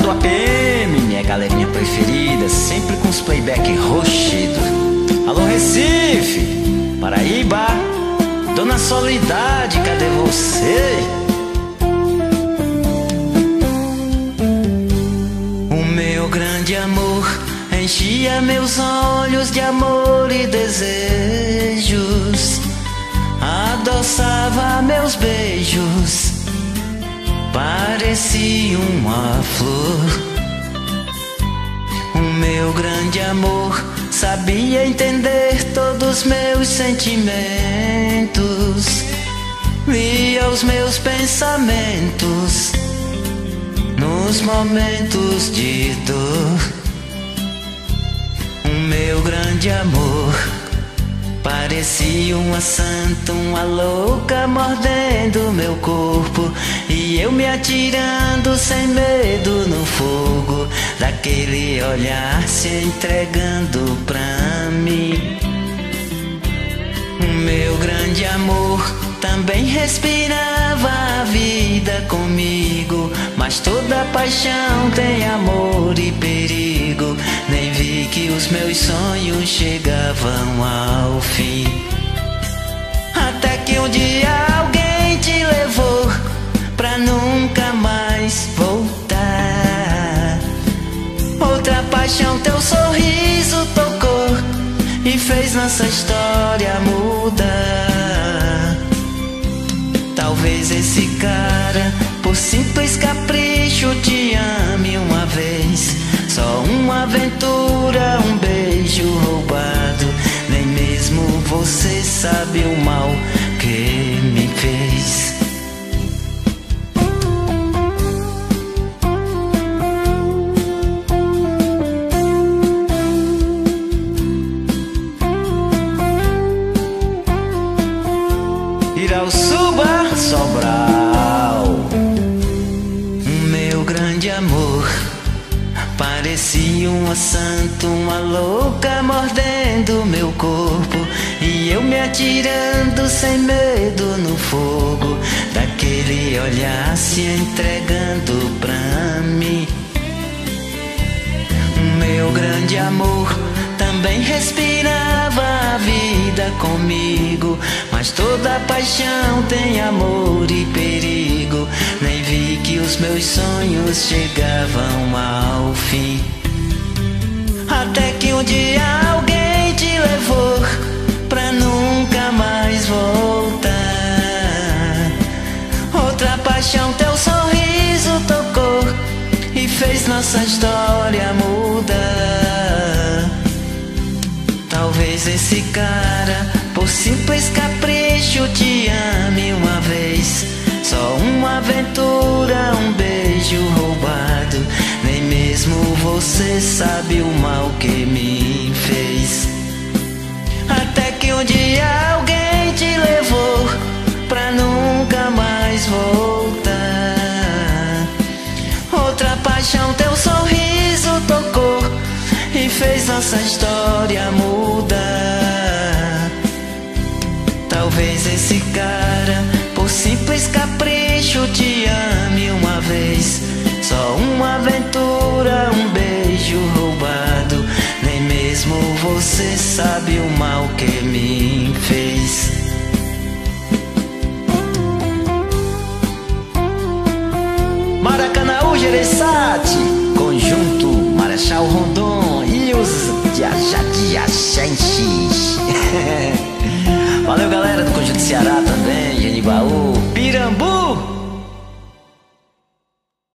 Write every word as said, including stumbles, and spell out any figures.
do A P M, minha galerinha preferida, sempre com os playback roxido. Alô Recife, Paraíba, Dona Soledade, cadê você? O meu grande amor enchia meus olhos de amor e desejos, adoçava meus beijos, parecia uma flor. O meu grande amor sabia entender todos meus sentimentos, lia os meus pensamentos nos momentos de dor. O meu grande amor parecia uma santa, uma louca mordendo meu corpo, e eu me atirando sem medo no fogo daquele olhar, se entregando pra mim. O meu grande amor também respirava a vida comigo, mas toda paixão tem amor e perigo. Nem vi que os meus sonhos chegavam ao fim, até que um dia alguém te levou pra nunca mais voltar. Outra paixão teu sorriso tocou e fez nossa história mudar. Talvez esse cara, por simples capricho, te ame uma vez. Só uma aventura, um beijo roubado. Nem mesmo você sabe o mal que me fez. Irauçuba, Sobral. O meu grande amor parecia uma santa, uma louca mordendo meu corpo, e eu me atirando sem medo no fogo daquele olhar, se entregando pra mim. O meu grande amor também respirava a vida comigo, mas toda paixão tem amor e perigo. Nem vi que os meus sonhos chegavam ao fim, até que um dia alguém te levou pra nunca mais voltar. Outra paixão teu sorriso tocou e fez nossa história mudar. Talvez esse cara, por simples capricho, te ame uma vez. Só uma aventura, um beijo roubado. Nem mesmo você sabe o mal que me fez. Até que um dia alguém te levou pra nunca mais voltar. Outra paixão teu sorriso tocou e fez nossa história mudar. Talvez esse cara, por simples capricho, te ame uma vez. Só uma aventura, um beijo roubado. Nem mesmo você sabe o mal que me fez. Maracanaú, Gereissati, Conjunto Marechal Rondon.